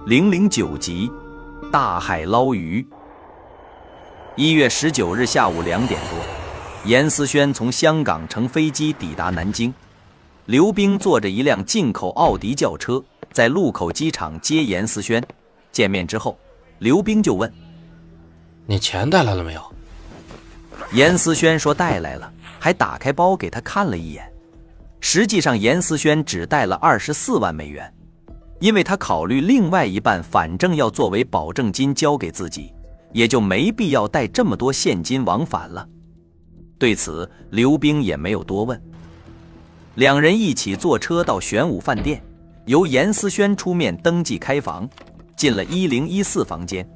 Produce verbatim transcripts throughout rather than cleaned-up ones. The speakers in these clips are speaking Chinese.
零零九集，大海捞鱼。一月十九日下午两点多，严思轩从香港乘飞机抵达南京。刘冰坐着一辆进口奥迪轿车，在禄口机场接严思轩。见面之后，刘冰就问：“ 你钱带来了没有？” 严思轩说带来了，还打开包给他看了一眼。实际上，严思轩只带了二十四万美元。因为他考虑另外一半反正要作为保证金交给自己，也就没必要带这么多现金往返了。对此，刘冰也没有多问。两人一起坐车到玄武饭店，由严思轩出面登记开房，进了一零一四房间。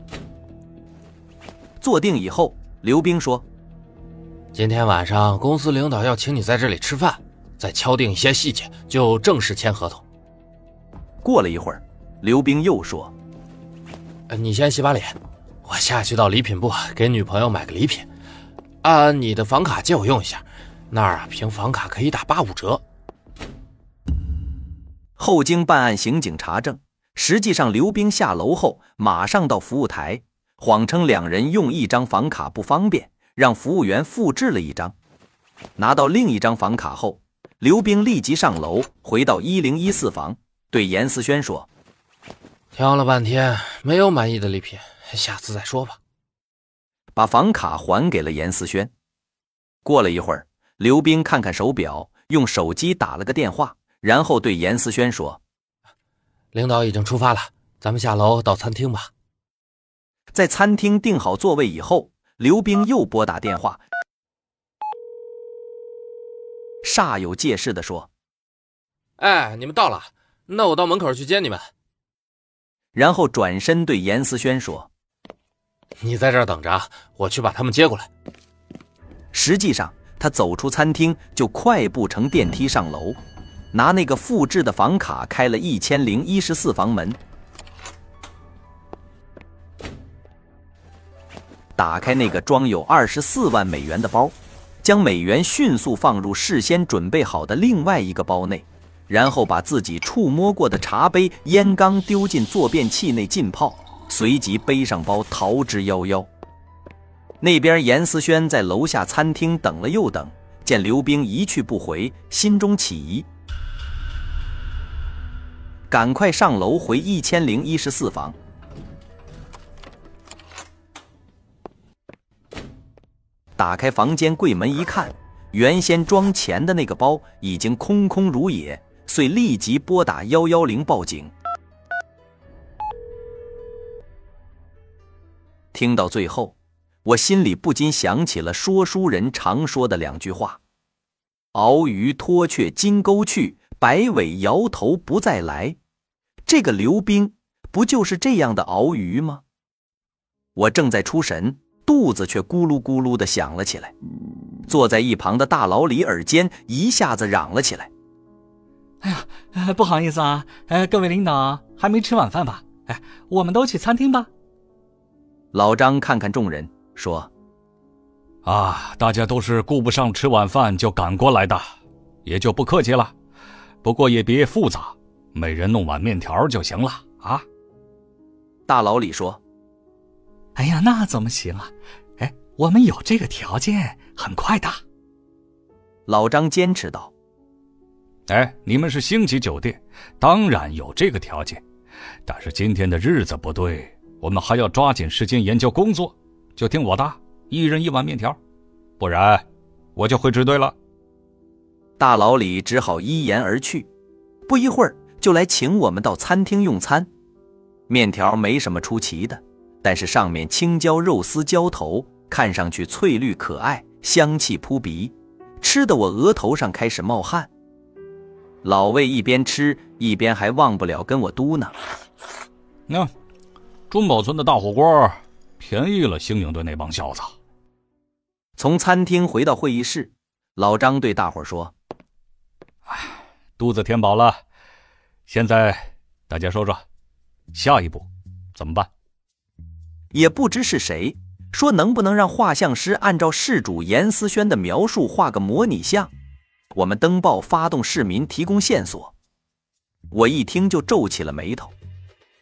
坐定以后，刘冰说：“ 今天晚上公司领导要请你在这里吃饭，再敲定一些细节，就正式签合同。” 过了一会儿，刘冰又说：“ 你先洗把脸，我下去到礼品部给女朋友买个礼品。啊，你的房卡借我用一下，那儿啊凭房卡可以打八五折。” 后经办案刑警查证，实际上刘冰下楼后马上到服务台，谎称两人用一张房卡不方便，让服务员复制了一张。拿到另一张房卡后，刘冰立即上楼回到一零一四房，对严思轩说：“ 挑了半天没有满意的礼品，下次再说吧。” 把房卡还给了严思轩。过了一会儿，刘冰看看手表，用手机打了个电话，然后对严思轩说：“ 领导已经出发了，咱们下楼到餐厅吧。” 在餐厅订好座位以后，刘冰又拨打电话，煞有介事地说：“ 哎，你们到了，那我到门口去接你们。” 然后转身对严思轩说：“ 你在这儿等着，我去把他们接过来。” 实际上他走出餐厅就快步乘电梯上楼，拿那个复制的房卡开了一千零一十四房门，打开那个装有二十四万美元的包，将美元迅速放入事先准备好的另外一个包内，然后把自己触摸过的茶杯、烟缸丢进坐便器内浸泡，随即背上包逃之夭夭。那边严思轩在楼下餐厅等了又等，见刘冰一去不回，心中起疑，赶快上楼回一千零一十四房。打开房间柜门一看，原先装钱的那个包已经空空如也，遂立即拨打一一零报警。听到最后，我心里不禁想起了说书人常说的两句话：“鳌鱼脱却金钩去，摆尾摇头不再来。”这个刘冰不就是这样的鳌鱼吗？我正在出神，肚子却咕噜咕噜地响了起来。坐在一旁的大老李耳尖一下子嚷了起来：“ 哎呀，呃、不好意思啊，呃，各位领导还没吃晚饭吧？哎，我们都去餐厅吧。” 老张看看众人说：“ 啊，大家都是顾不上吃晚饭就赶过来的，也就不客气了。不过也别复杂，每人弄碗面条就行了啊。” 大老李说：“ 哎呀，那怎么行啊？哎，我们有这个条件，很快的。” 老张坚持道：“ 哎，你们是星级酒店，当然有这个条件，但是今天的日子不对，我们还要抓紧时间研究工作，就听我的，一人一碗面条，不然我就会支队了。” 大老李只好依言而去，不一会儿就来请我们到餐厅用餐。面条没什么出奇的，但是上面青椒肉丝浇头，看上去翠绿可爱，香气扑鼻，吃得我额头上开始冒汗。老魏一边吃一边还忘不了跟我嘟囔：“ 那、嗯、中宝村的大火锅便宜了兴营队那帮小子。” 从餐厅回到会议室，老张对大伙说：“ 哎，肚子填饱了，现在大家说说，下一步怎么办？” 也不知是谁说能不能让画像师按照事主严思轩的描述画个模拟像，我们登报发动市民提供线索。我一听就皱起了眉头。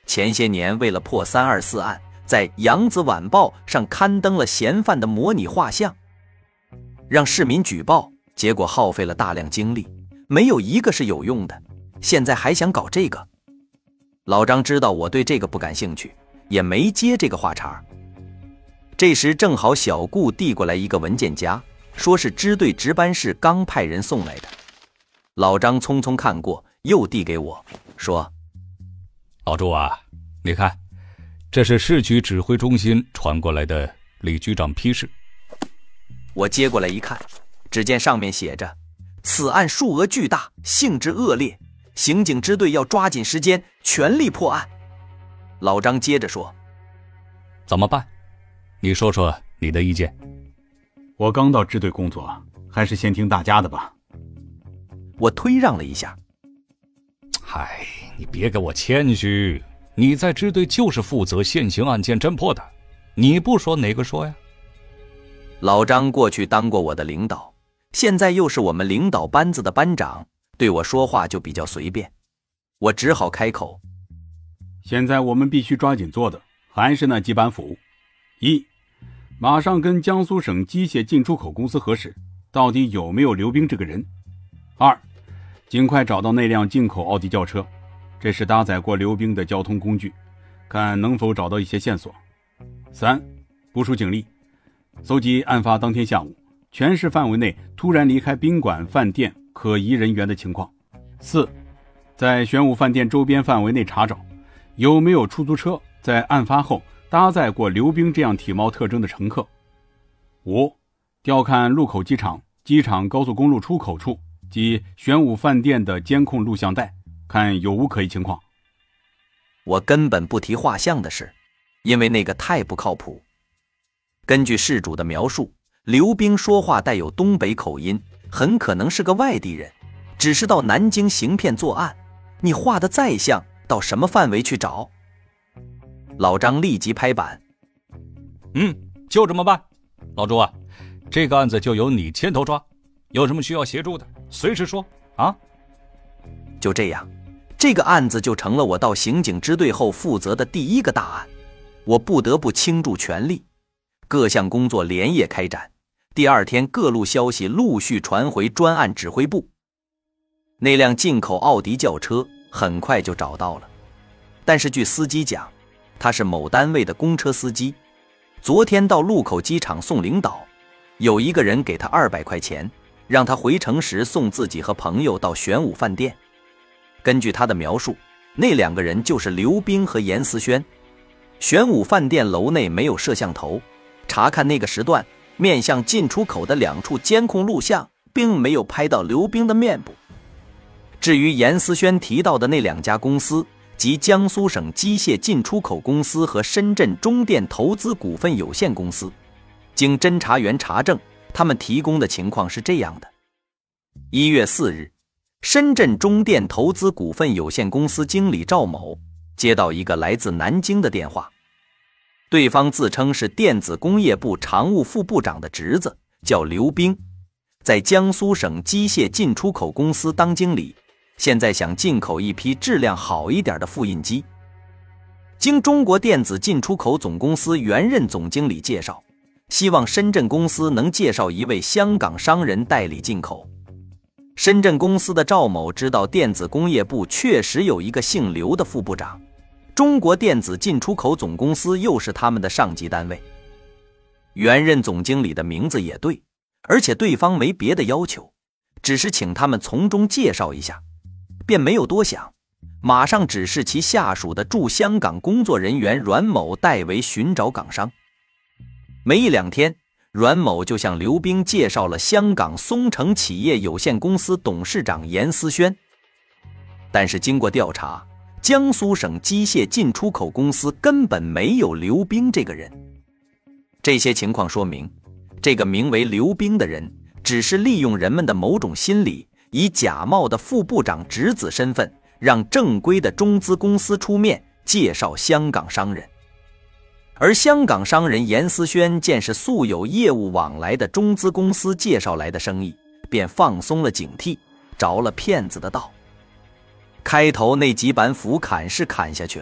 前些年为了破三二四案，在《扬子晚报》上刊登了嫌犯的模拟画像，让市民举报，结果耗费了大量精力，没有一个是有用的。现在还想搞这个？老张知道我对这个不感兴趣，也没接这个话茬。这时正好小顾递过来一个文件夹，说是支队值班室刚派人送来的。老张匆匆看过，又递给我，说： 老朱啊，你看，这是市局指挥中心传过来的李局长批示。 我接过来一看，只见上面写着：此案数额巨大，性质恶劣，刑警支队要抓紧时间，全力破案。老张接着说： 怎么办？你说说你的意见。 我刚到支队工作，还是先听大家的吧。 我推让了一下。 嗨，你别给我谦虚，你在支队就是负责现行案件侦破的，你不说哪个说呀？ 老张过去当过我的领导，现在又是我们领导班子的班长，对我说话就比较随便。我只好开口： 现在我们必须抓紧做的还是那几板斧。一，马上跟江苏省机械进出口公司核实，到底有没有刘冰这个人。二，尽快找到那辆进口奥迪轿车，这是搭载过刘冰的交通工具，看能否找到一些线索。三，部署警力，搜集案发当天下午全市范围内突然离开宾馆、饭店可疑人员的情况。四，在玄武饭店周边范围内查找有没有出租车在案发后搭载过刘冰这样体貌特征的乘客。五，调看禄口机场、机场高速公路出口处及玄武饭店的监控录像带，看有无可疑情况。 我根本不提画像的事，因为那个太不靠谱。根据事主的描述，刘冰说话带有东北口音，很可能是个外地人，只是到南京行骗作案。你画得再像，到什么范围去找？老张立即拍板： 嗯，就这么办。老朱啊，这个案子就由你牵头抓，有什么需要协助的随时说啊。 就这样，这个案子就成了我到刑警支队后负责的第一个大案，我不得不倾注全力，各项工作连夜开展。第二天各路消息陆续传回专案指挥部，那辆进口奥迪轿车很快就找到了，但是据司机讲，他是某单位的公车司机，昨天到禄口机场送领导，有一个人给他二百块钱，让他回城时送自己和朋友到玄武饭店。根据他的描述，那两个人就是刘冰和严思轩。玄武饭店楼内没有摄像头，查看那个时段面向进出口的两处监控录像，并没有拍到刘冰的面部。至于严思轩提到的那两家公司，即江苏省机械进出口公司和深圳中电投资股份有限公司，经侦查员查证，他们提供的情况是这样的：一月四日，深圳中电投资股份有限公司经理赵某接到一个来自南京的电话，对方自称是电子工业部常务副部长的侄子，叫刘冰，在江苏省机械进出口公司当经理，现在想进口一批质量好一点的复印机。经中国电子进出口总公司原任总经理介绍，希望深圳公司能介绍一位香港商人代理进口。深圳公司的赵某知道电子工业部确实有一个姓刘的副部长，中国电子进出口总公司又是他们的上级单位，原任总经理的名字也对，而且对方没别的要求，只是请他们从中介绍一下，便没有多想，马上指示其下属的驻香港工作人员阮某代为寻找港商。没一两天，阮某就向刘冰介绍了香港松城企业有限公司董事长严思轩。但是经过调查，江苏省机械进出口公司根本没有刘冰这个人。这些情况说明，这个名为刘冰的人只是利用人们的某种心理，以假冒的副部长侄子身份，让正规的中资公司出面介绍香港商人。而香港商人严思轩见是素有业务往来的中资公司介绍来的生意，便放松了警惕，着了骗子的道。开头那几板斧砍是砍下去了，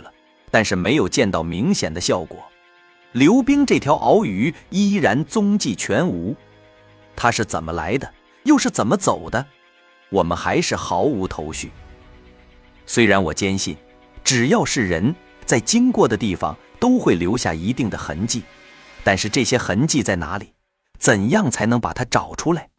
但是没有见到明显的效果。刘冰这条鳌鱼依然踪迹全无，他是怎么来的，又是怎么走的，我们还是毫无头绪。虽然我坚信，只要是人，在经过的地方都会留下一定的痕迹，但是这些痕迹在哪里？怎样才能把它找出来？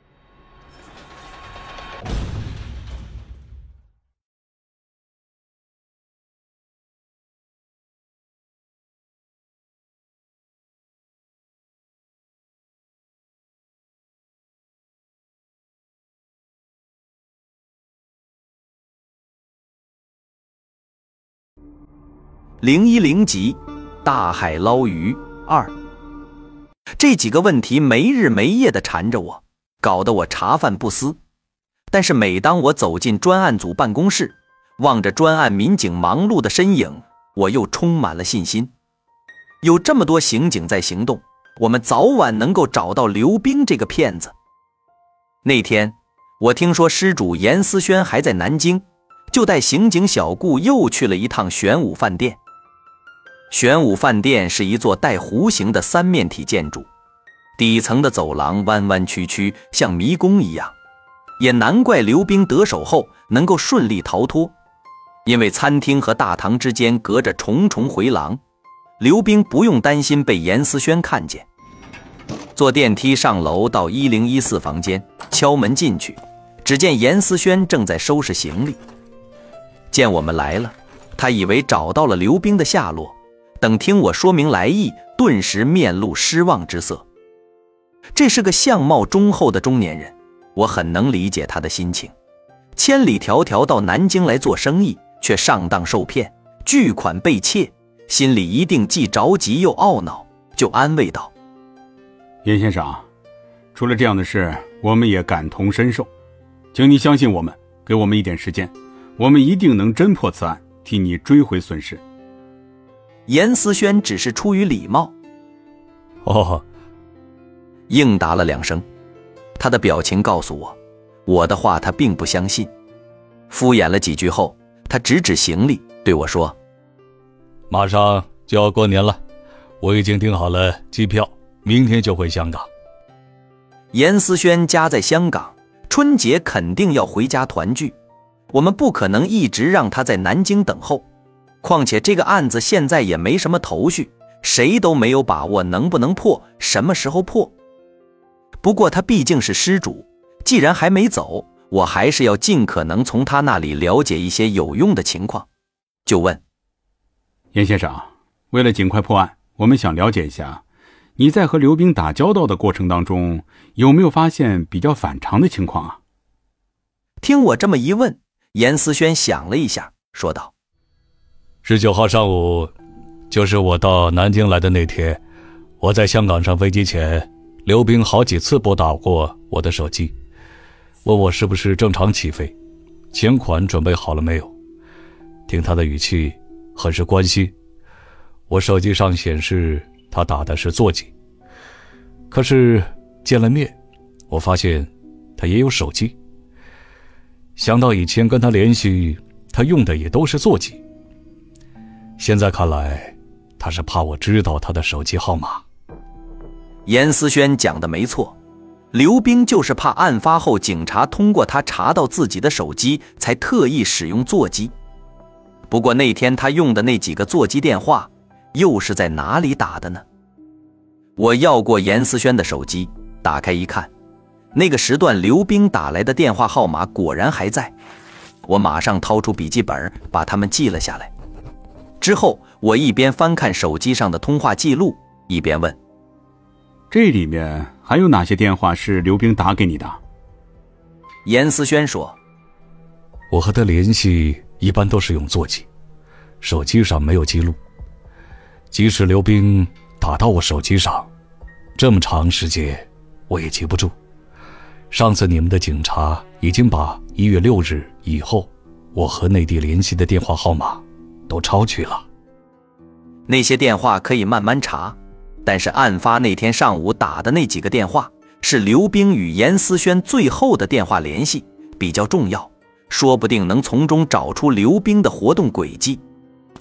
零一零集，大海捞鱼二。这几个问题没日没夜地缠着我，搞得我茶饭不思。但是每当我走进专案组办公室，望着专案民警忙碌的身影，我又充满了信心。有这么多刑警在行动，我们早晚能够找到刘冰这个骗子。那天我听说失主严思轩还在南京，就带刑警小顾又去了一趟玄武饭店。玄武饭店是一座带弧形的三面体建筑，底层的走廊弯弯曲曲，像迷宫一样，也难怪刘冰得手后能够顺利逃脱。因为餐厅和大堂之间隔着重重回廊，刘冰不用担心被严思轩看见。坐电梯上楼到一零一四房间，敲门进去，只见严思轩正在收拾行李。见我们来了，他以为找到了刘冰的下落，等听我说明来意，顿时面露失望之色。这是个相貌忠厚的中年人，我很能理解他的心情。千里迢迢到南京来做生意，却上当受骗，巨款被窃，心里一定既着急又懊恼，就安慰道： 严先生，出了这样的事，我们也感同身受，请你相信我们，给我们一点时间，我们一定能侦破此案，替你追回损失。 严思轩只是出于礼貌， 哦， 应答了两声。他的表情告诉我，我的话他并不相信。敷衍了几句后，他指指行李对我说： 马上就要过年了，我已经订好了机票，明天就回香港。 严思轩家在香港，春节肯定要回家团聚，我们不可能一直让他在南京等候。况且这个案子现在也没什么头绪，谁都没有把握能不能破，什么时候破。不过他毕竟是失主，既然还没走，我还是要尽可能从他那里了解一些有用的情况。就问： 严先生，为了尽快破案，我们想了解一下，你在和刘冰打交道的过程当中，有没有发现比较反常的情况啊？ 听我这么一问，严思轩想了一下，说道： 十九号上午，就是我到南京来的那天，我在香港上飞机前，刘冰好几次拨打过我的手机，问我是不是正常起飞，钱款准备好了没有。听他的语气很是关心，我手机上显示他打的是座机。可是见了面，我发现他也有手机。想到以前跟他联系，他用的也都是座机。现在看来，他是怕我知道他的手机号码。 严思轩讲的没错，刘冰就是怕案发后警察通过他查到自己的手机，才特意使用座机。不过那天他用的那几个座机电话，又是在哪里打的呢？我要过严思轩的手机，打开一看，那个时段刘冰打来的电话号码果然还在。我马上掏出笔记本，把它们记了下来。之后我一边翻看手机上的通话记录，一边问： 这里面还有哪些电话是刘冰打给你的？ 严思轩说： 我和他联系一般都是用座机，手机上没有记录。即使刘冰打到我手机上，这么长时间我也记不住。上次你们的警察已经把一月六日以后我和内地联系的电话号码都抄去了。 那些电话可以慢慢查，但是案发那天上午打的那几个电话是刘冰与严思轩最后的电话联系，比较重要，说不定能从中找出刘冰的活动轨迹。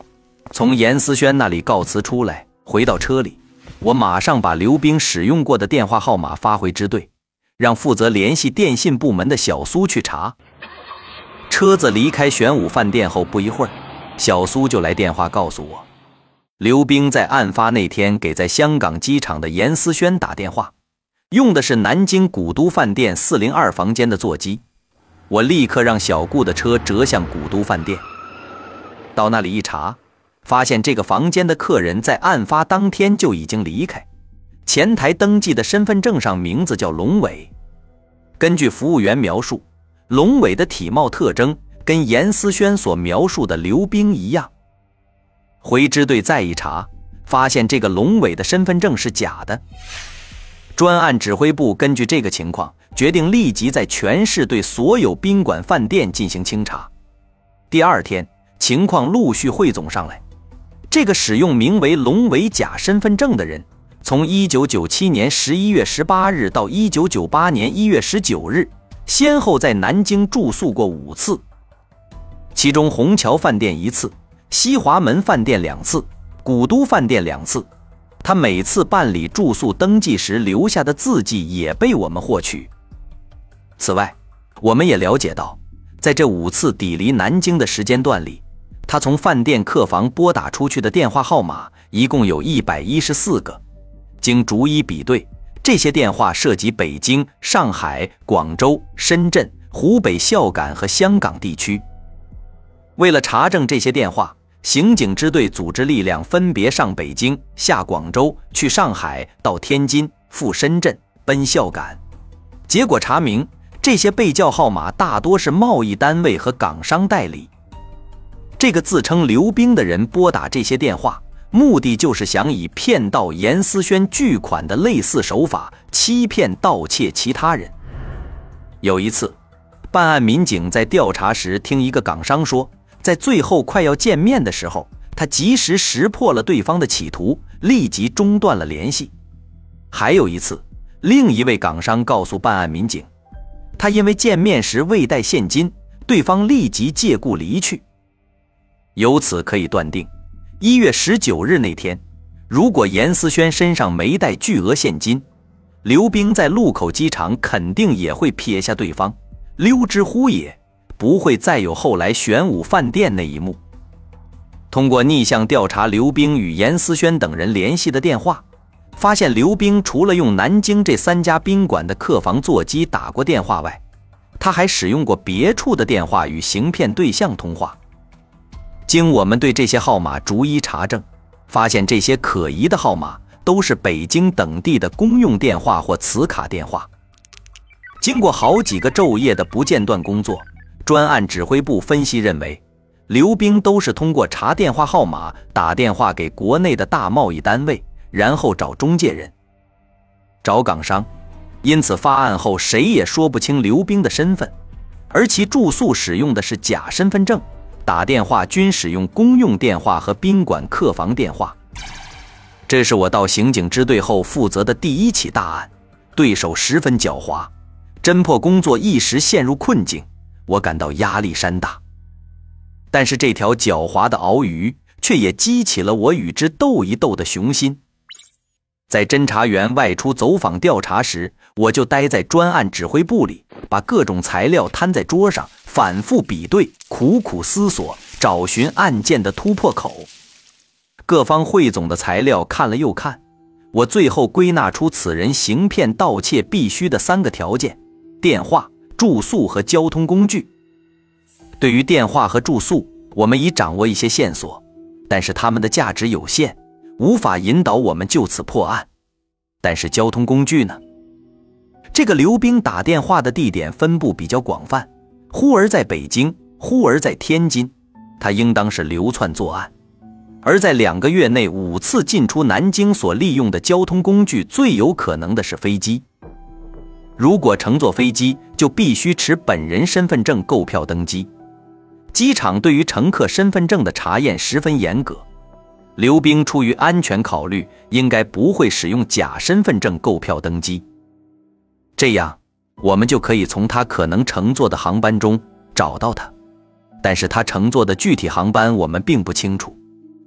从严思轩那里告辞出来，回到车里，我马上把刘冰使用过的电话号码发回支队，让负责联系电信部门的小苏去查。车子离开玄武饭店后不一会儿，小苏就来电话告诉我，刘冰在案发那天给在香港机场的严思轩打电话，用的是南京古都饭店四零二房间的座机。我立刻让小顾的车折向古都饭店。到那里一查，发现这个房间的客人在案发当天就已经离开，前台登记的身份证上名字叫龙伟。根据服务员描述，龙伟的体貌特征跟严思轩所描述的刘冰一样。回支队再一查，发现这个龙伟的身份证是假的。专案指挥部根据这个情况，决定立即在全市对所有宾馆饭店进行清查。第二天，情况陆续汇总上来，这个使用名为龙伟假身份证的人，从一九九七年十一月十八日到一九九八年一月十九日，先后在南京住宿过五次，其中虹桥饭店一次，西华门饭店两次，古都饭店两次。他每次办理住宿登记时留下的字迹也被我们获取。此外，我们也了解到，在这五次抵离南京的时间段里，他从饭店客房拨打出去的电话号码一共有一百一十四个。经逐一比对，这些电话涉及北京、上海、广州、深圳、湖北孝感和香港地区。为了查证这些电话，刑警支队组织力量分别上北京、下广州、去上海、到天津、赴深圳、奔孝感。结果查明，这些被叫号码大多是贸易单位和港商代理。这个自称刘冰的人拨打这些电话，目的就是想以骗到严思轩巨款的类似手法欺骗盗窃其他人。有一次，办案民警在调查时听一个港商说，在最后快要见面的时候，他及时识破了对方的企图，立即中断了联系。还有一次，另一位港商告诉办案民警，他因为见面时未带现金，对方立即借故离去。由此可以断定，一月十九日那天，如果严思轩身上没带巨额现金，刘冰在禄口机场肯定也会撇下对方，溜之乎也，不会再有后来玄武饭店那一幕。通过逆向调查刘冰与严思轩等人联系的电话，发现刘冰除了用南京这三家宾馆的客房座机打过电话外，他还使用过别处的电话与行骗对象通话。经我们对这些号码逐一查证，发现这些可疑的号码都是北京等地的公用电话或磁卡电话。经过好几个昼夜的不间断工作，专案指挥部分析认为，刘冰都是通过查电话号码打电话给国内的大贸易单位，然后找中介人、找港商，因此发案后谁也说不清刘冰的身份，而其住宿使用的是假身份证，打电话均使用公用电话和宾馆客房电话。这是我到刑警支队后负责的第一起大案，对手十分狡猾，侦破工作一时陷入困境，我感到压力山大。但是这条狡猾的鳌鱼却也激起了我与之斗一斗的雄心。在侦查员外出走访调查时，我就待在专案指挥部里，把各种材料摊在桌上，反复比对，苦苦思索，找寻案件的突破口。各方汇总的材料看了又看，我最后归纳出此人行骗盗窃必须的三个条件：电话、住宿和交通工具。对于电话和住宿，我们已掌握一些线索，但是它们的价值有限，无法引导我们就此破案。但是交通工具呢？这个刘冰打电话的地点分布比较广泛，忽而在北京，忽而在天津，他应当是流窜作案。而在两个月内五次进出南京所利用的交通工具，最有可能的是飞机。如果乘坐飞机，就必须持本人身份证购票登机。机场对于乘客身份证的查验十分严格，刘冰出于安全考虑，应该不会使用假身份证购票登机。这样，我们就可以从他可能乘坐的航班中找到他。但是他乘坐的具体航班我们并不清楚，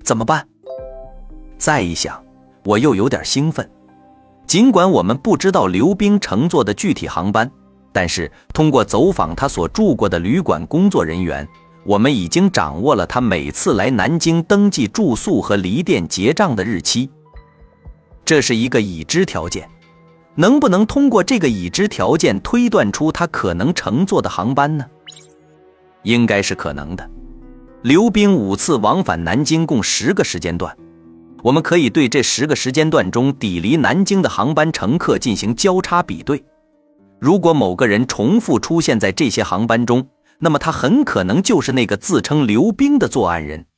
怎么办？再一想，我又有点兴奋。尽管我们不知道刘冰乘坐的具体航班，但是通过走访他所住过的旅馆工作人员，我们已经掌握了他每次来南京登记住宿和离店结账的日期。这是一个已知条件，能不能通过这个已知条件推断出他可能乘坐的航班呢？应该是可能的。刘冰五次往返南京共十个时间段，我们可以对这十个时间段中抵离南京的航班乘客进行交叉比对。如果某个人重复出现在这些航班中，那么他很可能就是那个自称刘冰的作案人。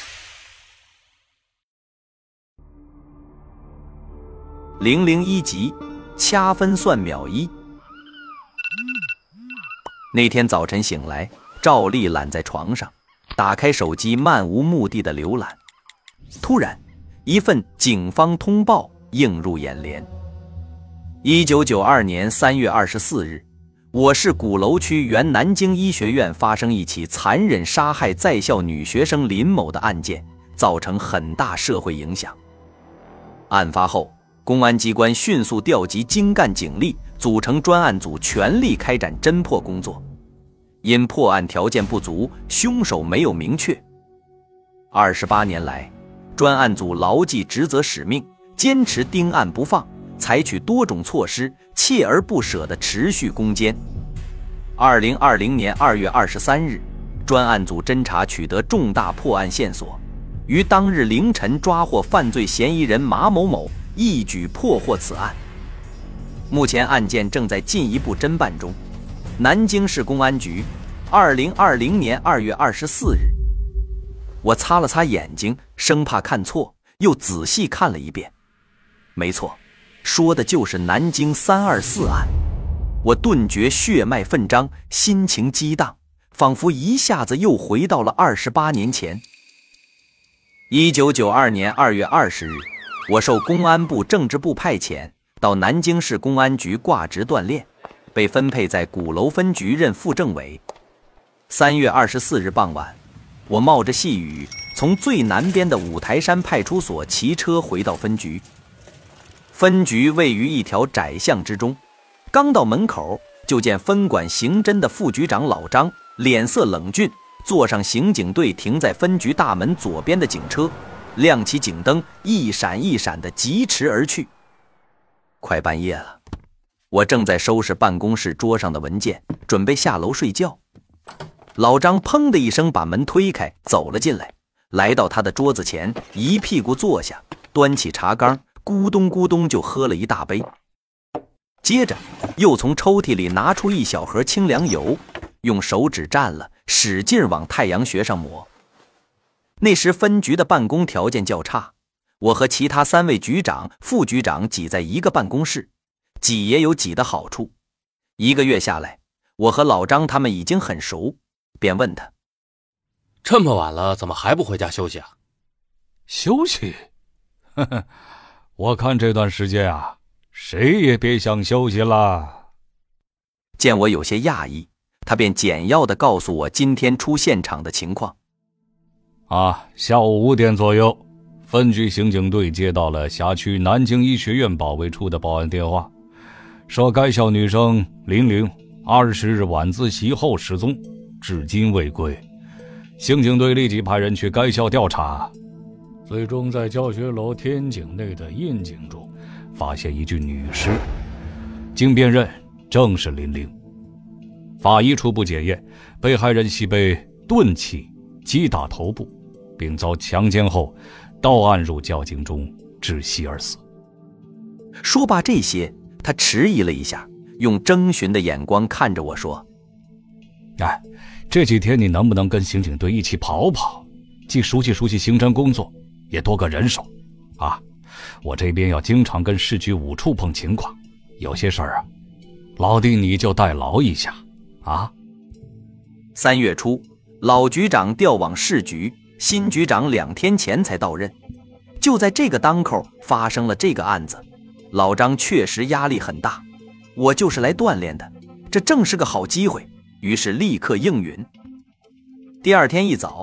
零零一集，掐分算秒一。那天早晨醒来，照例懒在床上，打开手机漫无目的的浏览。突然，一份警方通报映入眼帘。一九九二年三月二十四日，我市鼓楼区原南京医学院发生一起残忍杀害在校女学生林某的案件，造成很大社会影响。案发后，公安机关迅速调集精干警力，组成专案组，全力开展侦破工作。因破案条件不足，凶手没有明确。二十八年来，专案组牢记职责使命，坚持盯案不放，采取多种措施，锲而不舍地持续攻坚。二零二零年二月二十三日，专案组侦查取得重大破案线索，于当日凌晨抓获犯罪嫌疑人马某某，一举破获此案。目前案件正在进一步侦办中。南京市公安局，二零二零年二月二十四日。我擦了擦眼睛，生怕看错，又仔细看了一遍。没错，说的就是南京三二四案。我顿觉血脉奋张，心情激荡，仿佛一下子又回到了二十八年前。一九九二年二月二十日，我受公安部政治部派遣到南京市公安局挂职锻炼，被分配在鼓楼分局任副政委。三月二十四日傍晚，我冒着细雨从最南边的五台山派出所骑车回到分局。分局位于一条窄巷之中，刚到门口，就见分管刑侦的副局长老张脸色冷峻，坐上刑警队停在分局大门左边的警车，亮起警灯，一闪一闪地疾驰而去。快半夜了，我正在收拾办公室桌上的文件，准备下楼睡觉。老张砰的一声把门推开，走了进来，来到他的桌子前，一屁股坐下，端起茶缸，咕咚咕咚就喝了一大杯。接着又从抽屉里拿出一小盒清凉油，用手指蘸了，使劲往太阳穴上抹。那时分局的办公条件较差，我和其他三位局长、副局长挤在一个办公室，挤也有挤的好处。一个月下来，我和老张他们已经很熟，便问他： 这么晚了，怎么还不回家休息啊？ 休息？呵呵，我看这段时间啊，谁也别想休息了。 见我有些讶异，他便简要地告诉我今天出现场的情况。 啊，下午五点左右，分局刑警队接到了辖区南京医学院保卫处的报案电话，说该校女生林玲二十日晚自习后失踪，至今未归。刑警队立即派人去该校调查，最终在教学楼天井内的窨井中发现一具女尸，经辨认正是林玲。法医初步检验，被害人系被钝器击打头部，并遭强奸后倒按入窖井中窒息而死。 说罢这些，他迟疑了一下，用征询的眼光看着我说： 哎，这几天你能不能跟刑警队一起跑跑，既熟悉熟悉刑侦工作，也多个人手啊？我这边要经常跟市局五处碰情况，有些事儿啊，老弟你就代劳一下啊。 三月初，老局长调往市局，新局长两天前才到任。就在这个当口发生了这个案子，老张确实压力很大，我就是来锻炼的，这正是个好机会，于是立刻应允。第二天一早，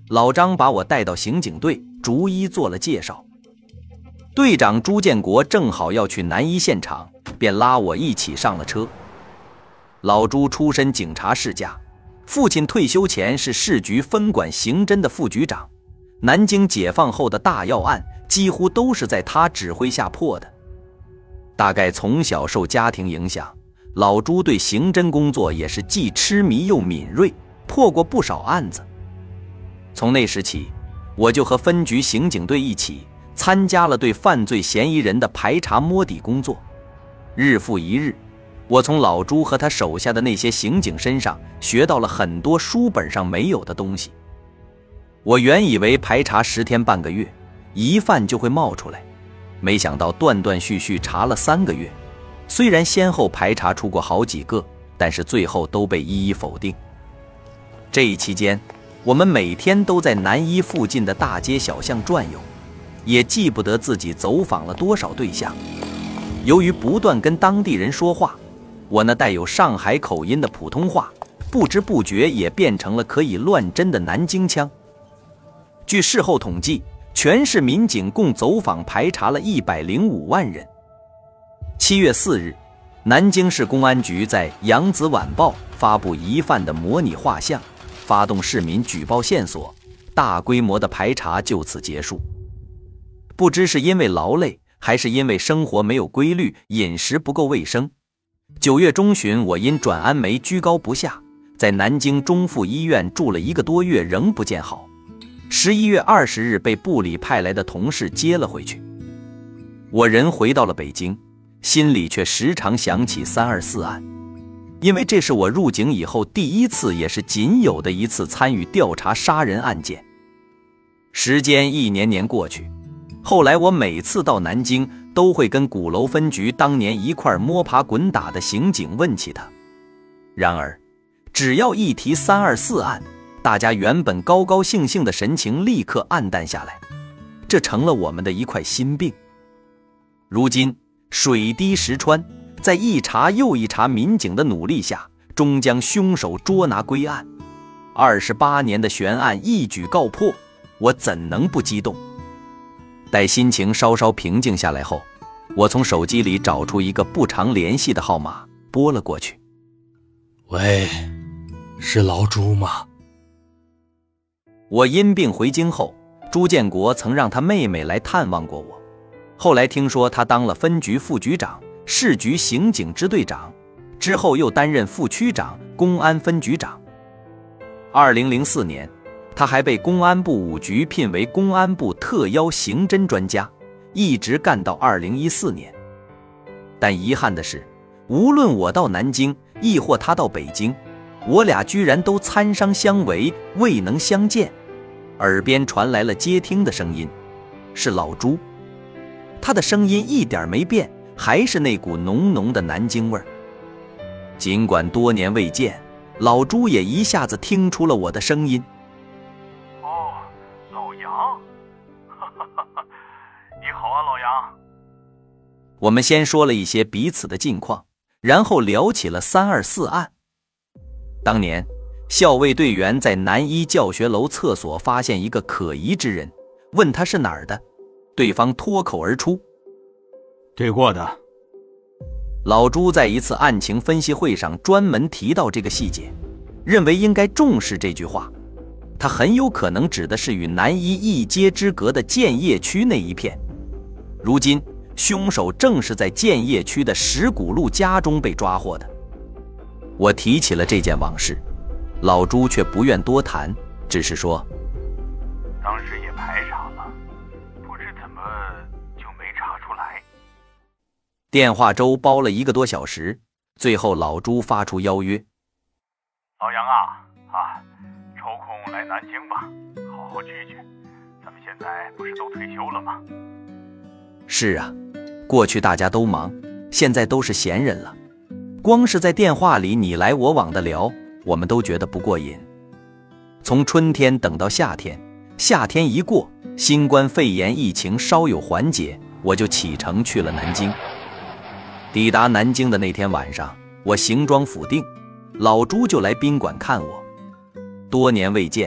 老张把我带到刑警队，逐一做了介绍。队长朱建国正好要去南一现场，便拉我一起上了车。老朱出身警察世家，父亲退休前是市局分管刑侦的副局长，南京解放后的大要案几乎都是在他指挥下破的。大概从小受家庭影响，老朱对刑侦工作也是既痴迷又敏锐，破过不少案子。从那时起，我就和分局刑警队一起参加了对犯罪嫌疑人的排查摸底工作。日复一日，我从老朱和他手下的那些刑警身上学到了很多书本上没有的东西。我原以为排查十天半个月，疑犯就会冒出来，没想到断断续续查了三个月，虽然先后排查出过好几个，但是最后都被一一否定。这一期间，我们每天都在南一附近的大街小巷转悠，也记不得自己走访了多少对象。由于不断跟当地人说话，我那带有上海口音的普通话不知不觉也变成了可以乱真的南京腔。据事后统计，全市民警共走访排查了一百零五万人。七月四日，南京市公安局在《扬子晚报》发布疑犯的模拟画像，发动市民举报线索，大规模的排查就此结束。不知是因为劳累，还是因为生活没有规律，饮食不够卫生，九月中旬，我因转氨酶居高不下，在南京中附医院住了一个多月，仍不见好。十一月二十日被部里派来的同事接了回去。我人回到了北京，心里却时常想起三二四案，因为这是我入警以后第一次，也是仅有的一次参与调查杀人案件。时间一年年过去，后来我每次到南京，都会跟鼓楼分局当年一块摸爬滚打的刑警问起他。然而，只要一提三二四案，大家原本高高兴兴的神情立刻暗淡下来，这成了我们的一块心病。如今水滴石穿，在一茬又一茬民警的努力下，终将凶手捉拿归案。二十八年的悬案一举告破，我怎能不激动？待心情稍稍平静下来后，我从手机里找出一个不常联系的号码，拨了过去。 喂，是老朱吗？ 我因病回京后，朱建国曾让他妹妹来探望过我。后来听说他当了分局副局长、市局刑警支队长，之后又担任副区长、公安分局长。二零零四年，他还被公安部五局聘为公安部特邀刑侦专家，一直干到二零一四年。但遗憾的是，无论我到南京，亦或他到北京，我俩居然都参商相违，未能相见。耳边传来了接听的声音，是老朱。他的声音一点没变，还是那股浓浓的南京味儿。尽管多年未见，老朱也一下子听出了我的声音。 哦，老杨，哈哈哈哈，你好啊，老杨。 我们先说了一些彼此的近况，然后聊起了三二四案。当年，校卫队员在南一教学楼厕所发现一个可疑之人，问他是哪儿的，对方脱口而出：“ 对过的。” 老朱在一次案情分析会上专门提到这个细节，认为应该重视这句话。他很有可能指的是与南一一街之隔的建邺区那一片。如今，凶手正是在建邺区的石鼓路家中被抓获的。我提起了这件往事，老朱却不愿多谈，只是说：“ 当时也排查了，不知怎么就没查出来。” 电话粥煲了一个多小时，最后老朱发出邀约：“ 老杨啊，啊，抽空来南京吧，好好聚聚。咱们现在不是都退休了吗？” 是啊，过去大家都忙，现在都是闲人了。光是在电话里你来我往的聊，我们都觉得不过瘾。从春天等到夏天，夏天一过，新冠肺炎疫情稍有缓解，我就启程去了南京。抵达南京的那天晚上，我行装甫定，老朱就来宾馆看我。多年未见，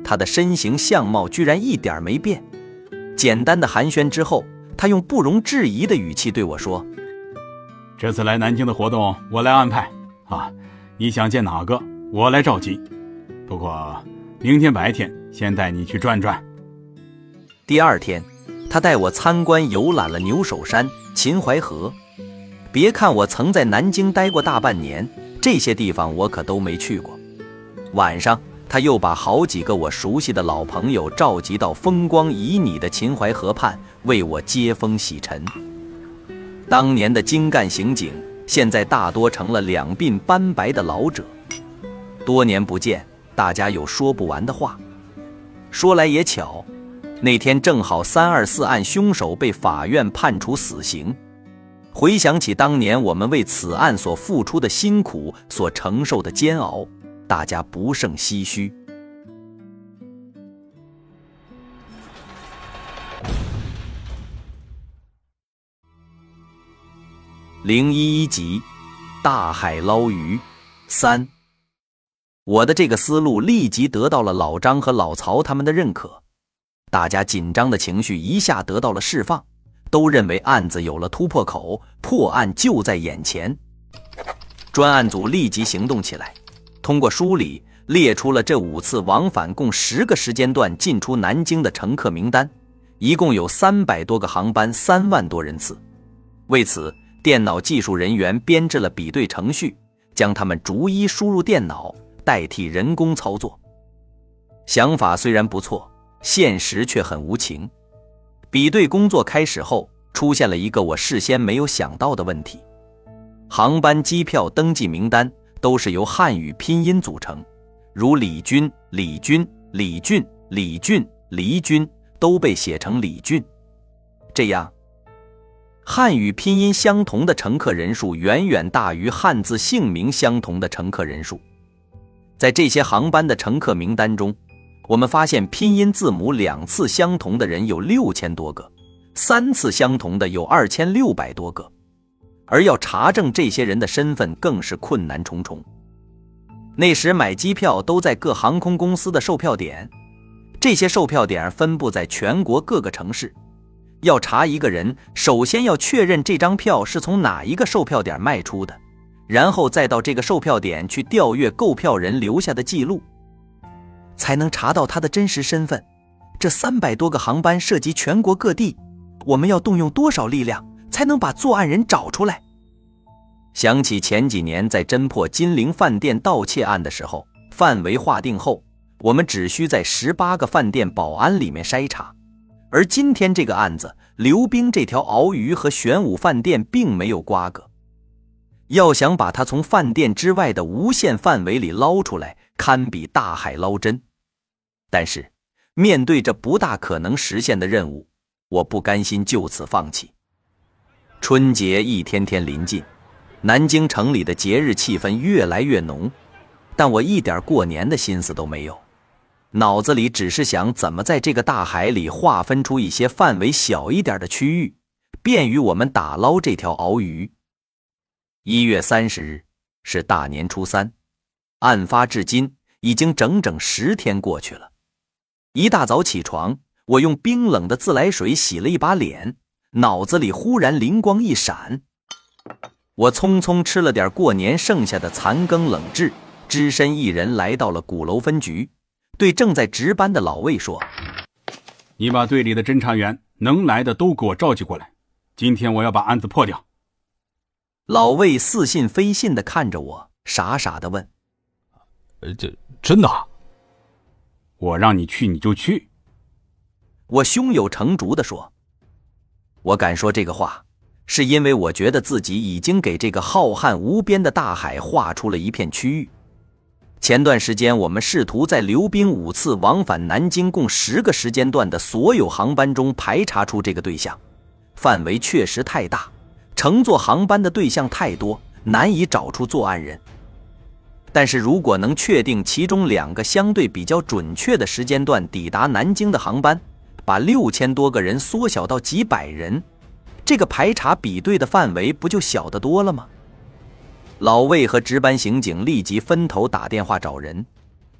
他的身形相貌居然一点没变。简单的寒暄之后，他用不容置疑的语气对我说：“ 这次来南京的活动我来安排啊，你想见哪个我来召集。不过明天白天先带你去转转。” 第二天，他带我参观游览了牛首山、秦淮河。别看我曾在南京待过大半年，这些地方我可都没去过。晚上，他又把好几个我熟悉的老朋友召集到风光旖旎的秦淮河畔，为我接风洗尘。当年的精干刑警，现在大多成了两鬓斑白的老者。多年不见，大家有说不完的话。说来也巧，那天正好三二四案凶手被法院判处死刑。回想起当年我们为此案所付出的辛苦，所承受的煎熬，大家不胜唏嘘。零一一集，大海捞鱼三。我的这个思路立即得到了老张和老曹他们的认可，大家紧张的情绪一下得到了释放，都认为案子有了突破口，破案就在眼前。专案组立即行动起来，通过梳理列出了这五次往返共十个时间段进出南京的乘客名单，一共有三百多个航班，三万多人次。为此，电脑技术人员编制了比对程序，将他们逐一输入电脑，代替人工操作。想法虽然不错，现实却很无情。比对工作开始后，出现了一个我事先没有想到的问题：航班机票登记名单都是由汉语拼音组成，如李军、李军、李俊、李俊、黎军都被写成李俊。这样，汉语拼音相同的乘客人数远远大于汉字姓名相同的乘客人数。在这些航班的乘客名单中，我们发现拼音字母两次相同的人有六千多个，三次相同的有二千六百多个，而要查证这些人的身份更是困难重重。那时买机票都在各航空公司的售票点，这些售票点分布在全国各个城市。要查一个人，首先要确认这张票是从哪一个售票点卖出的，然后再到这个售票点去调阅购票人留下的记录，才能查到他的真实身份。这三百多个航班涉及全国各地，我们要动用多少力量才能把作案人找出来？想起前几年在侦破金陵饭店盗窃案的时候，范围划定后，我们只需在十八个饭店保安里面筛查，而今天这个案子，刘冰这条鳌鱼和玄武饭店并没有瓜葛。要想把它从饭店之外的无限范围里捞出来，堪比大海捞针。但是面对这不大可能实现的任务，我不甘心就此放弃。春节一天天临近，南京城里的节日气氛越来越浓，但我一点过年的心思都没有，脑子里只是想怎么在这个大海里划分出一些范围小一点的区域，便于我们打捞这条鳌鱼。一月三十日是大年初三，案发至今已经整整十天过去了。一大早起床，我用冰冷的自来水洗了一把脸，脑子里忽然灵光一闪。我匆匆吃了点过年剩下的残羹冷炙，只身一人来到了鼓楼分局，对正在值班的老魏说：“ 你把队里的侦查员能来的都给我召集过来，今天我要把案子破掉。” 老魏似信非信地看着我，傻傻地问：“ 呃，这真的？ 我让你去你就去？” 我胸有成竹地说：“我敢说这个话，是因为我觉得自己已经给这个浩瀚无边的大海画出了一片区域。前段时间我们试图在刘冰五次往返南京共十个时间段的所有航班中排查出这个对象，范围确实太大，乘坐航班的对象太多，难以找出作案人。但是如果能确定其中两个相对比较准确的时间段抵达南京的航班，把六千多个人缩小到几百人，这个排查比对的范围不就小得多了吗？”老魏和值班刑警立即分头打电话找人，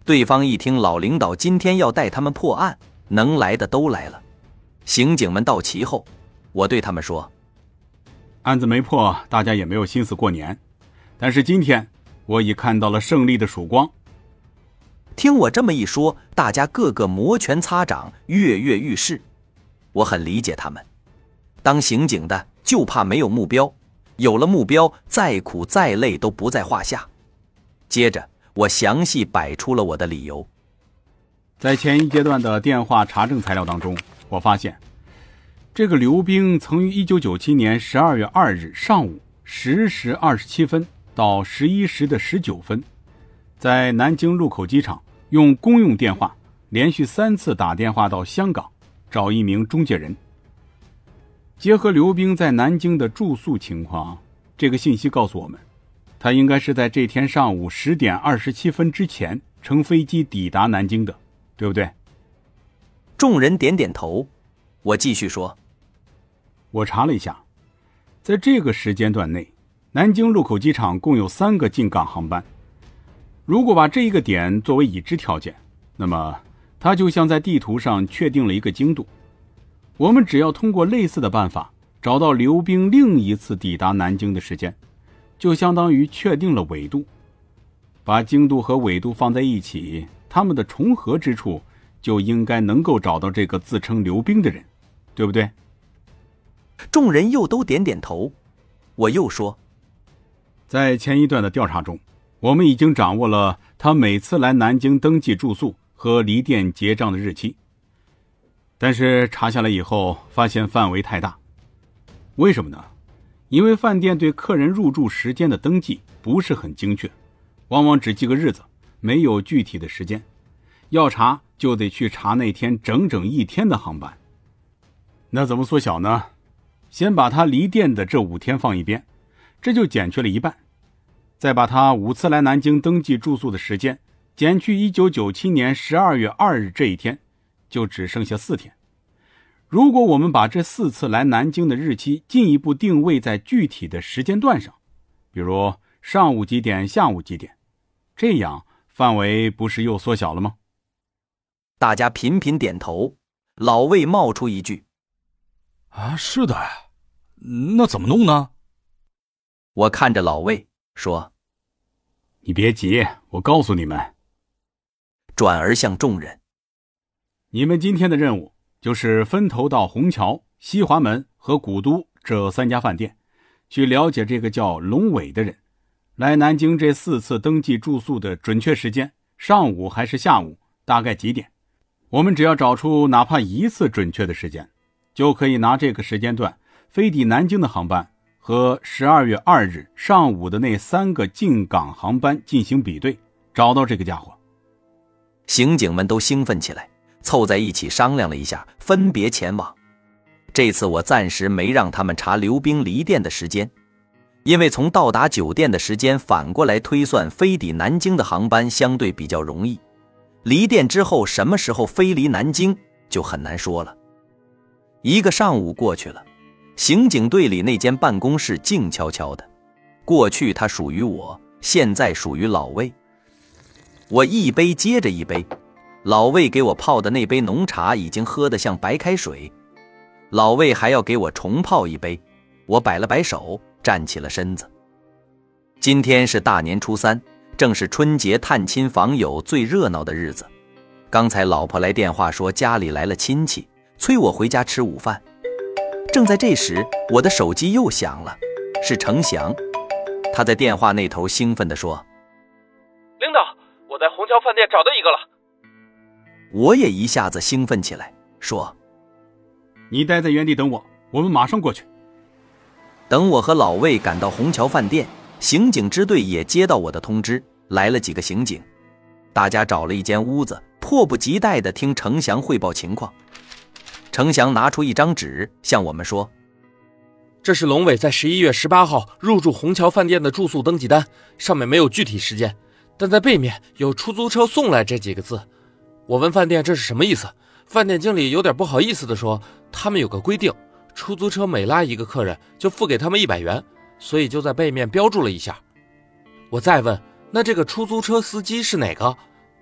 对方一听老领导今天要带他们破案，能来的都来了。刑警们到齐后，我对他们说： 案子没破，大家也没有心思过年，但是今天我已看到了胜利的曙光。 听我这么一说，大家个个摩拳擦掌，跃跃欲试。我很理解他们，当刑警的就怕没有目标，有了目标，再苦再累都不在话下。接着我详细摆出了我的理由。 在前一阶段的电话查证材料当中，我发现这个刘冰曾于一九九七年十二月二日上午十时二十七分到十一时的十九分，在南京禄口机场用公用电话连续三次打电话到香港找一名中介人。结合刘冰在南京的住宿情况，这个信息告诉我们，他应该是在这天上午十点二十七分之前乘飞机抵达南京的，对不对？ 众人点点头。我继续说， 我查了一下，在这个时间段内，南京禄口机场共有三个进港航班。如果把这一个点作为已知条件，那么它就像在地图上确定了一个经度。我们只要通过类似的办法找到刘冰另一次抵达南京的时间，就相当于确定了纬度。把经度和纬度放在一起，它们的重合之处就应该能够找到这个自称刘冰的人，对不对？ 众人又都点点头。我又说， 在前一段的调查中，我们已经掌握了他每次来南京登记住宿和离店结账的日期，但是查下来以后发现范围太大。为什么呢？因为饭店对客人入住时间的登记不是很精确，往往只记个日子，没有具体的时间，要查就得去查那天整整一天的航班。那怎么缩小呢？先把他离店的这五天放一边，这就减去了一半，再把他五次来南京登记住宿的时间减去一九九七年十二月二日这一天，就只剩下四天。如果我们把这四次来南京的日期进一步定位在具体的时间段上，比如上午几点，下午几点，这样范围不是又缩小了吗？ 大家频频点头。老魏冒出一句： 啊，是的，那怎么弄呢？ 我看着老魏说： 你别急，我告诉你们。 转而向众人： 你们今天的任务就是分头到虹桥、西华门和古都这三家饭店，去了解这个叫龙伟的人来南京这四次登记住宿的准确时间，上午还是下午，大概几点。我们只要找出哪怕一次准确的时间，就可以拿这个时间段飞抵南京的航班和十二月二日上午的那三个进港航班进行比对，找到这个家伙。 刑警们都兴奋起来，凑在一起商量了一下，分别前往。这次我暂时没让他们查刘冰离店的时间，因为从到达酒店的时间反过来推算飞抵南京的航班相对比较容易，离店之后什么时候飞离南京就很难说了。一个上午过去了，刑警队里那间办公室静悄悄的，过去它属于我，现在属于老魏。我一杯接着一杯，老魏给我泡的那杯浓茶已经喝得像白开水，老魏还要给我重泡一杯。我摆了摆手，站起了身子。今天是大年初三，正是春节探亲访友最热闹的日子。刚才老婆来电话说家里来了亲戚，催我回家吃午饭。正在这时，我的手机又响了，是程翔。他在电话那头兴奋地说： 领导，我在虹桥饭店找到一个了。 我也一下子兴奋起来，说： 你待在原地等我，我们马上过去。 等我和老魏赶到虹桥饭店，刑警支队也接到我的通知，来了几个刑警。大家找了一间屋子，迫不及待地听程翔汇报情况。程翔拿出一张纸向我们说： 这是龙伟在十一月十八号入住虹桥饭店的住宿登记单，上面没有具体时间，但在背面有出租车送来这几个字。我问饭店这是什么意思，饭店经理有点不好意思地说，他们有个规定，出租车每拉一个客人就付给他们一百元，所以就在背面标注了一下。我再问，那这个出租车司机是哪个？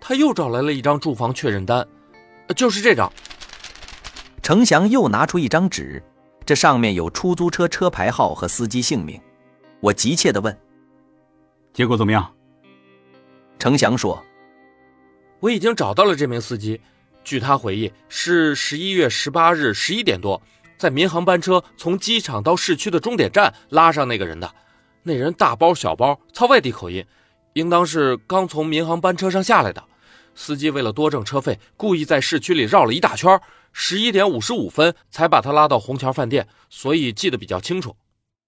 他又找来了一张住房确认单，就是这张。 程翔又拿出一张纸，这上面有出租车车牌号和司机姓名。我急切地问： 结果怎么样？ 程翔说： 我已经找到了这名司机，据他回忆，是十一月十八日十一点多，在民航班车从机场到市区的终点站拉上那个人的。那人大包小包，操外地口音，应当是刚从民航班车上下来的。司机为了多挣车费，故意在市区里绕了一大圈，十一点五十五分才把他拉到虹桥饭店，所以记得比较清楚。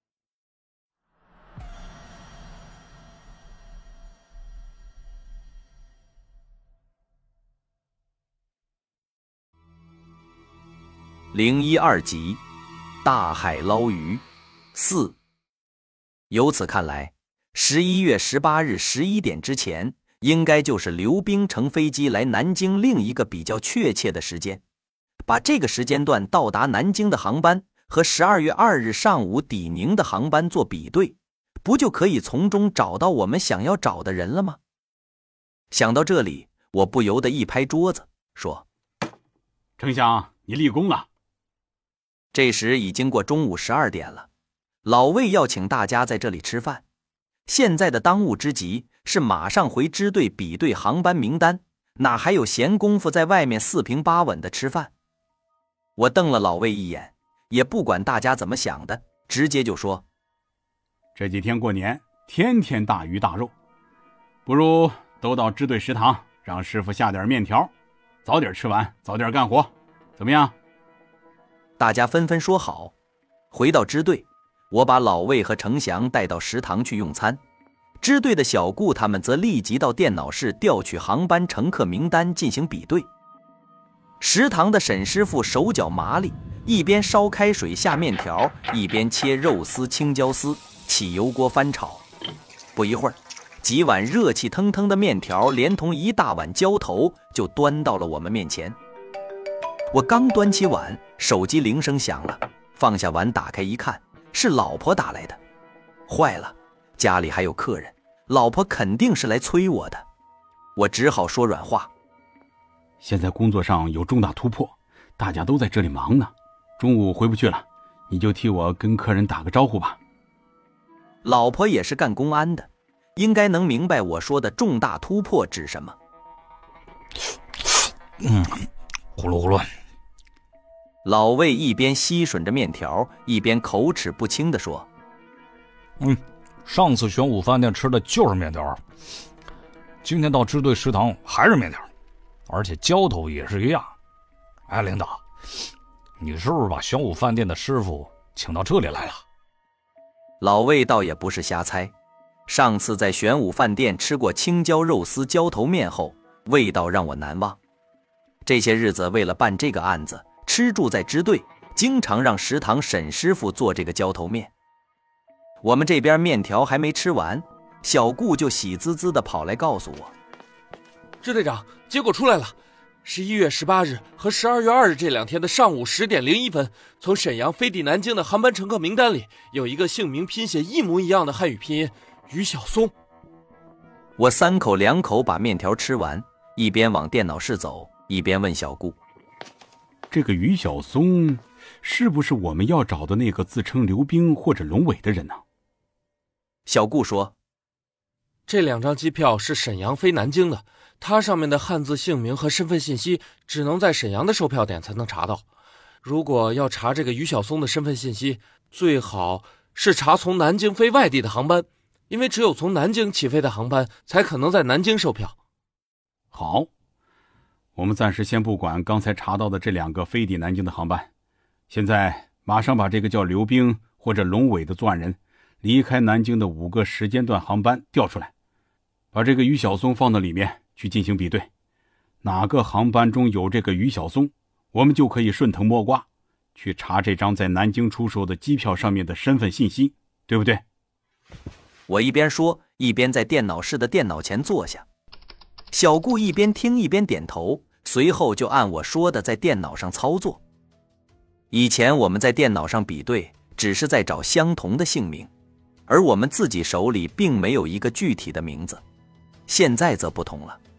零一二集，大海捞鱼四。由此看来，十一月十八日十一点之前，应该就是刘冰乘飞机来南京另一个比较确切的时间。把这个时间段到达南京的航班和十二月二日上午抵宁的航班做比对，不就可以从中找到我们想要找的人了吗？想到这里，我不由得一拍桌子，说： 程翔，你立功了。 这时已经过中午十二点了，老魏要请大家在这里吃饭。现在的当务之急是马上回支队比对航班名单，哪还有闲工夫在外面四平八稳的吃饭？我瞪了老魏一眼，也不管大家怎么想的，直接就说： 这几天过年，天天大鱼大肉，不如都到支队食堂，让师傅下点面条，早点吃完，早点干活，怎么样？ 大家纷纷说好。回到支队，我把老魏和程翔带到食堂去用餐，支队的小顾他们则立即到电脑室调取航班乘客名单进行比对。食堂的沈师傅手脚麻利，一边烧开水下面条，一边切肉丝、青椒丝，起油锅翻炒。不一会儿，几碗热气腾腾的面条连同一大碗浇头就端到了我们面前。我刚端起碗，手机铃声响了，放下碗打开一看，是老婆打来的。坏了，家里还有客人，老婆肯定是来催我的。我只好说软话： 现在工作上有重大突破，大家都在这里忙呢，中午回不去了，你就替我跟客人打个招呼吧。 老婆也是干公安的，应该能明白我说的重大突破指什么。 嗯，呼噜呼噜。 老魏一边吸吮着面条，一边口齿不清地说： 嗯，上次玄武饭店吃的就是面条，今天到支队食堂还是面条，而且浇头也是一样。哎，领导，你是不是把玄武饭店的师傅请到这里来了？ 老魏倒也不是瞎猜，上次在玄武饭店吃过青椒肉丝浇头面后，味道让我难忘。这些日子为了办这个案子，吃住在支队，经常让食堂沈师傅做这个浇头面。我们这边面条还没吃完，小顾就喜滋滋地跑来告诉我： 支队长，结果出来了，十一月十八日和十二月二日这两天的上午十点零一分，从沈阳飞抵南京的航班乘客名单里有一个姓名拼写一模一样的汉语拼音于晓松。 我三口两口把面条吃完，一边往电脑室走，一边问小顾： 这个于晓松是不是我们要找的那个自称刘冰或者龙伟的人呢？ 小顾说： 这两张机票是沈阳飞南京的，它上面的汉字姓名和身份信息只能在沈阳的售票点才能查到。如果要查这个于晓松的身份信息，最好是查从南京飞外地的航班，因为只有从南京起飞的航班才可能在南京售票。 好，我们暂时先不管刚才查到的这两个飞抵南京的航班，现在马上把这个叫刘冰或者龙伟的作案人离开南京的五个时间段航班调出来，把这个于晓松放到里面去进行比对，哪个航班中有这个于晓松，我们就可以顺藤摸瓜去查这张在南京出售的机票上面的身份信息，对不对？ 我一边说，一边在电脑室的电脑前坐下。小顾一边听一边点头，随后就按我说的在电脑上操作。以前我们在电脑上比对，只是在找相同的姓名，而我们自己手里并没有一个具体的名字。现在则不同了，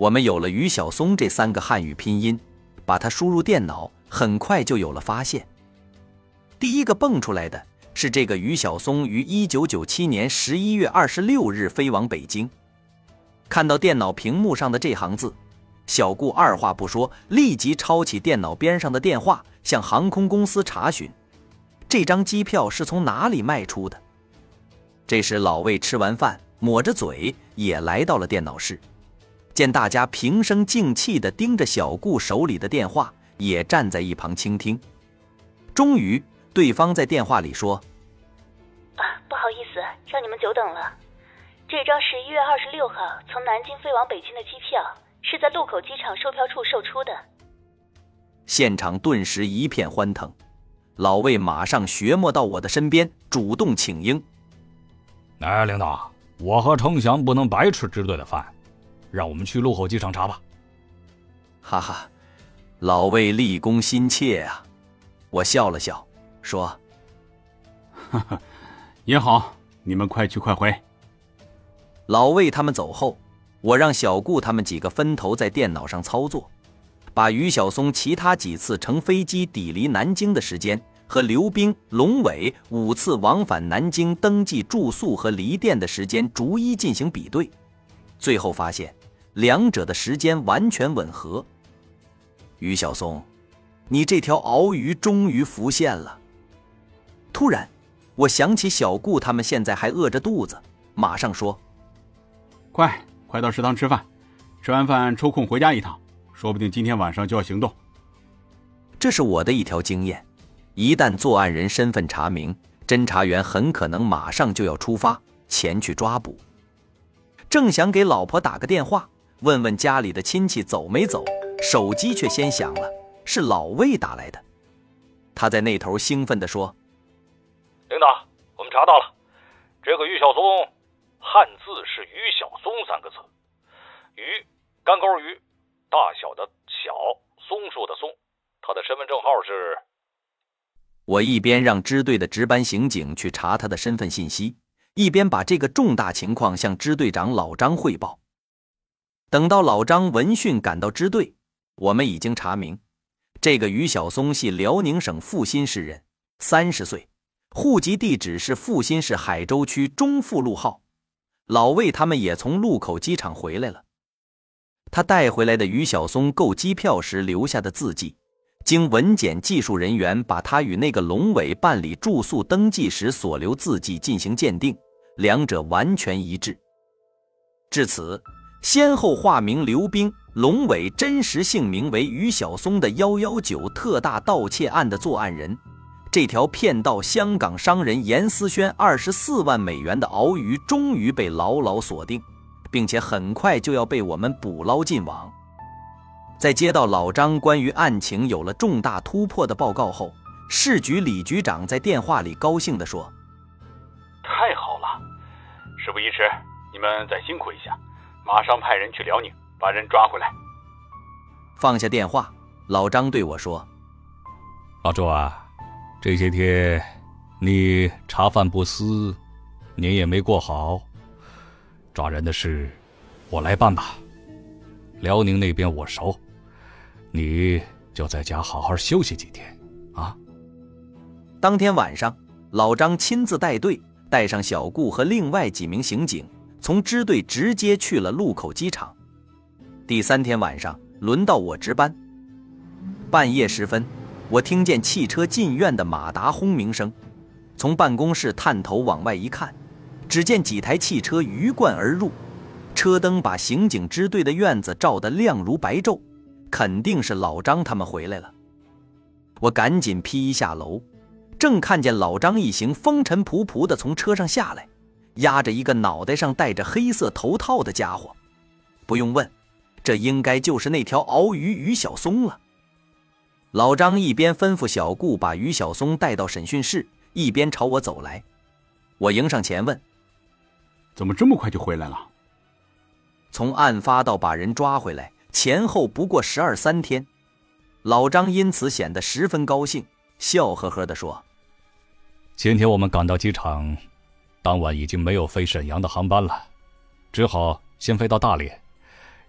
我们有了于小松这三个汉语拼音，把它输入电脑，很快就有了发现。第一个蹦出来的是这个于小松于一九九七年十一月二十六日飞往北京。看到电脑屏幕上的这行字，小顾二话不说，立即抄起电脑边上的电话，向航空公司查询这张机票是从哪里卖出的。这时老魏吃完饭，抹着嘴也来到了电脑室，见大家平声静气地盯着小顾手里的电话，也站在一旁倾听。终于对方在电话里说： 啊，不好意思，让你们久等了。这张十一月二十六号从南京飞往北京的机票是在禄口机场售票处售出的。 现场顿时一片欢腾，老魏马上学摸到我的身边，主动请缨。 哎，领导，我和程翔不能白吃支队的饭，让我们去禄口机场查吧。 哈哈，老魏立功心切啊！我笑了笑，说： 哈哈，也好，你们快去快回。 老魏他们走后，我让小顾他们几个分头在电脑上操作，把于小松其他几次乘飞机抵离南京的时间和刘冰、龙伟五次往返南京登记住宿和离店的时间逐一进行比对，最后发现两者的时间完全吻合。于小松，你这条鳌鱼终于浮现了。突然我想起小顾他们现在还饿着肚子，马上说： 快快到食堂吃饭，吃完饭抽空回家一趟，说不定今天晚上就要行动。 这是我的一条经验，一旦作案人身份查明，侦查员很可能马上就要出发前去抓捕。正想给老婆打个电话，问问家里的亲戚走没走，手机却先响了，是老魏打来的。他在那头兴奋地说： 领导，我们查到了，这个于小松汉字是于小松三个字，于干钩鱼，大小的小，松树的松，他的身份证号是…… 我一边让支队的值班刑警去查他的身份信息，一边把这个重大情况向支队长老张汇报。等到老张闻讯赶到支队，我们已经查明，这个于小松系辽宁省阜新市人，三十岁，户籍地址是阜新市海州区中富路号。老魏他们也从禄口机场回来了。他带回来的于小松购机票时留下的字迹，经文检技术人员把他与那个龙伟办理住宿登记时所留字迹进行鉴定，两者完全一致。至此，先后化名刘冰、龙伟真实姓名为于小松的一一九特大盗窃案的作案人，这条骗到香港商人严思轩二十四万美元的鳌鱼终于被牢牢锁定，并且很快就要被我们捕捞进网。在接到老张关于案情有了重大突破的报告后，市局李局长在电话里高兴地说： 太好了，事不宜迟，你们再辛苦一下，马上派人去辽宁把人抓回来。 放下电话，老张对我说： 老周啊，这些天你茶饭不思，年也没过好，抓人的事我来办吧。辽宁那边我熟，你就在家好好休息几天啊。 当天晚上，老张亲自带队，带上小顾和另外几名刑警，从支队直接去了禄口机场。第三天晚上，轮到我值班。半夜时分，我听见汽车进院的马达轰鸣声，从办公室探头往外一看，只见几台汽车鱼贯而入，车灯把刑警支队的院子照得亮如白昼，肯定是老张他们回来了。我赶紧披衣下楼，正看见老张一行风尘仆仆地从车上下来，压着一个脑袋上戴着黑色头套的家伙。不用问，这应该就是那条鳌鱼于小松了。老张一边吩咐小顾把于小松带到审讯室，一边朝我走来。我迎上前问： 怎么这么快就回来了？ 从案发到把人抓回来，前后不过十二三天。老张因此显得十分高兴，笑呵呵地说： 今天我们赶到机场，当晚已经没有飞沈阳的航班了，只好先飞到大连，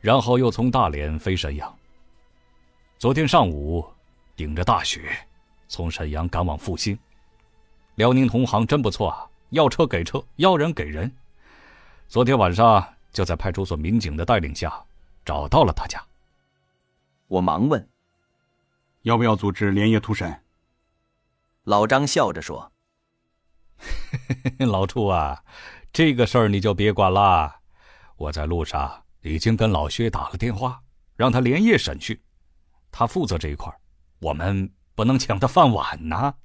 然后又从大连飞沈阳。昨天上午顶着大雪从沈阳赶往阜新。辽宁同行真不错啊，要车给车，要人给人。昨天晚上就在派出所民警的带领下找到了他家。 我忙问： 要不要组织连夜突审？ 老张笑着说： 老处啊，这个事儿你就别管了，我在路上已经跟老薛打了电话，让他连夜审讯，他负责这一块，我们不能抢他饭碗呐。